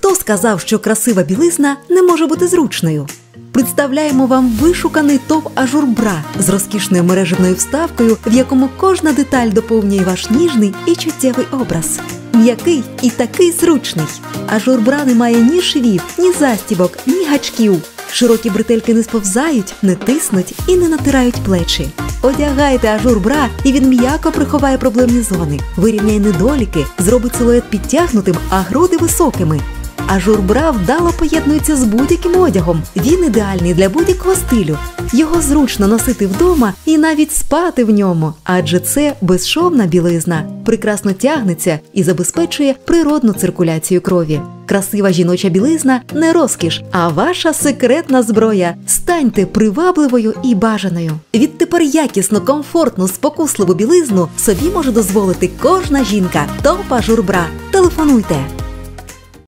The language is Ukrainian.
Хто сказав, що красива білизна не може бути зручною? Представляємо вам вишуканий топ-ажур-бра з розкішною мережевною вставкою, в якому кожна деталь доповнює ваш ніжний і чуттєвий образ. М'який і такий зручний. Ажур-бра не має ні швів, ні застібок, ні гачків. Широкі бретельки не сповзають, не тиснуть і не натирають плечі. Одягайте ажур-бра, і він м'яко приховає проблемні зони, вирівняє недоліки, зробить силует підтягнутим, а груди високими. Ажур-бра вдало поєднується з будь-яким одягом. Він ідеальний для будь-якого стилю. Його зручно носити вдома і навіть спати в ньому, адже це безшовна білизна, прекрасно тягнеться і забезпечує природну циркуляцію крові. Красива жіноча білизна – не розкіш, а ваша секретна зброя. Станьте привабливою і бажаною. Відтепер якісну, комфортну, спокусливу білизну собі може дозволити кожна жінка. Топ Ажур-бра. Телефонуйте!